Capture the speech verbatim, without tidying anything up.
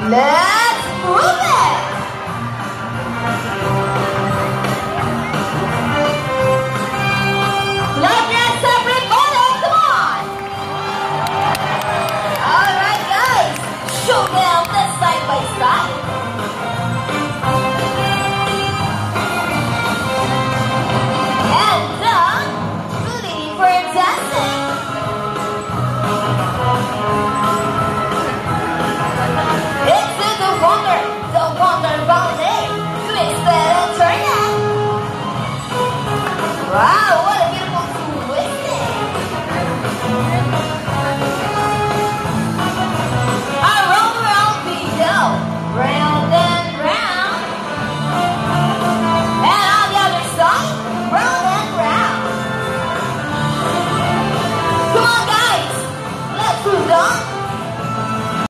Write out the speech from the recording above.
Let's move it! Left hand separate order, come on! Alright guys, show them the side by side. And done, ready for dancing. Into the wonder, the wonder ballet. Twist it and turn it. Wow!